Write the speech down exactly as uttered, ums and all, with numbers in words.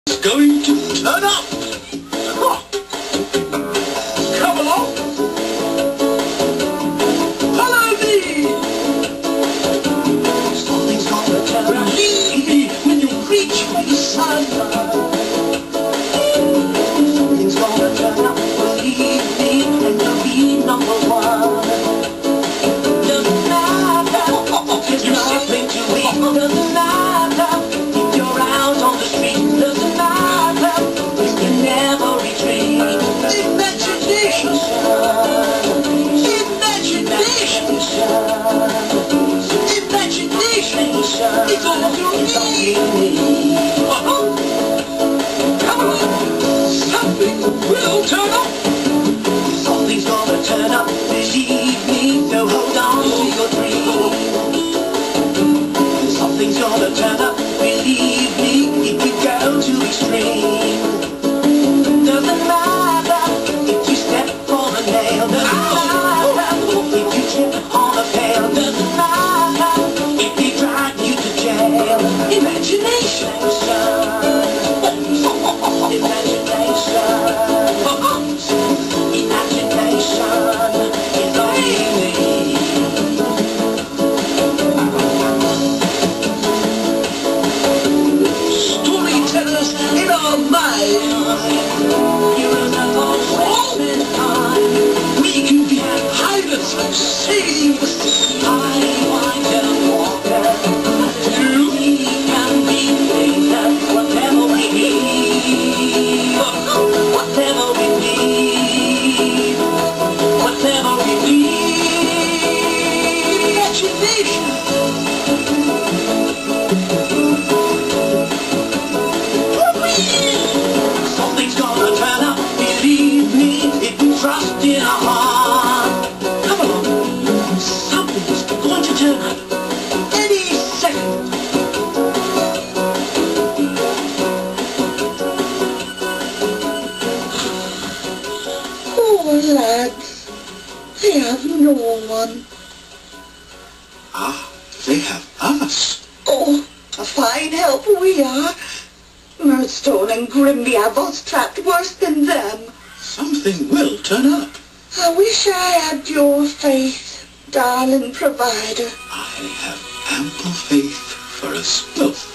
It's going to turn up. Huh. Come along. Follow me. Something's gonna turn up. Believe me when you reach for the sun. Something's gonna turn up. Believe me and you'll be number one. Doesn't matter. There's nothing to eat. Doesn't matter if you're out on the street. Doesn't matter. You can never retreat. Imagination. Imagination. Imagination. It's all you need. Uh-huh. Come on. Something will turn up. Something's gonna turn up. Believe me. So hold on to your dream. Something's gonna turn up. Believe me. If you go to extreme. Doesn't matter if you step on a nail. Doesn't matter if you trip on a pail. Doesn't matter if they drag you to jail. Imagination. Imagination. Imagination is all you need. Storytellers in our mind. We can be pilots sailing the sea. I want to walk you. We can be thinkers, whatever we need. Whatever we need. Whatever we need. Imagination. Something's gonna turn up, believe me, if we trust in our heart. Come along, something's going to turn up any second. Poor lads, they have no one. Ah, they have us. Oh, a fine help we are. Murdstone and Grimby have us trapped worse than them. Something will turn up. I wish I had your faith, darling provider. I have ample faith for us both.